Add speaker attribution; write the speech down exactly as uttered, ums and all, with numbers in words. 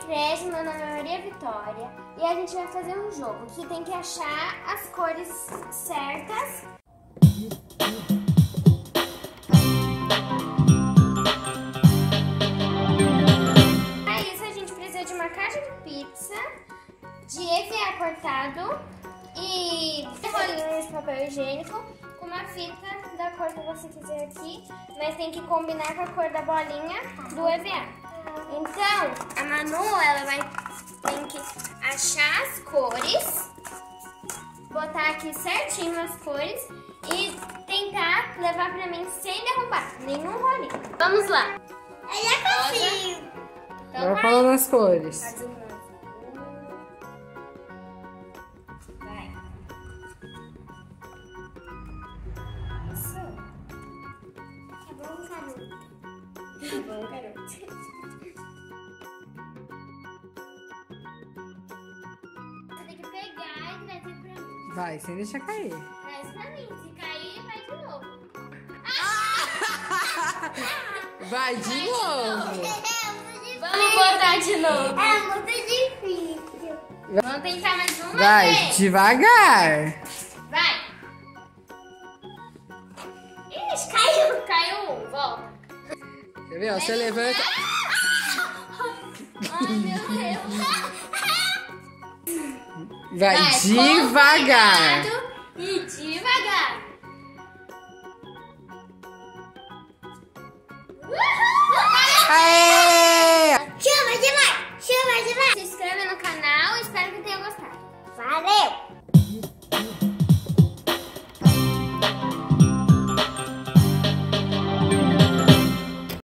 Speaker 1: Cresce, meu nome é Maria Vitória e a gente vai fazer um jogo que tem que achar as cores certas. Para isso a gente precisa de uma caixa de pizza, de E V A cortado e rolinhos de papel higiênico, com uma fita da cor que você quiser aqui, mas tem que combinar com a cor da bolinha do E V A. Então, a Manu, ela vai tem que achar as cores, botar aqui certinho as cores e tentar levar pra mim sem derrubar nenhum rolinho. Vamos lá. Eu já consigo. Então
Speaker 2: vai
Speaker 1: vai
Speaker 2: falando as cores.
Speaker 1: Vai. Isso. Tá bom, garoto. Tá bom, garoto.
Speaker 2: Vai, sem deixar cair.
Speaker 1: Traz pra mim. Se cair, vai de novo.
Speaker 2: Vai de novo.
Speaker 1: Vamos botar de novo. É muito difícil. Vamos tentar mais uma
Speaker 2: Vai,
Speaker 1: vez.
Speaker 2: devagar.
Speaker 1: Vai. Ixi, caiu. Caiu um. Volta.
Speaker 2: Quer ver? Ó, você levanta.
Speaker 1: Ai, meu Deus.
Speaker 2: Vai,
Speaker 1: Vai
Speaker 2: devagar.
Speaker 1: com cuidado.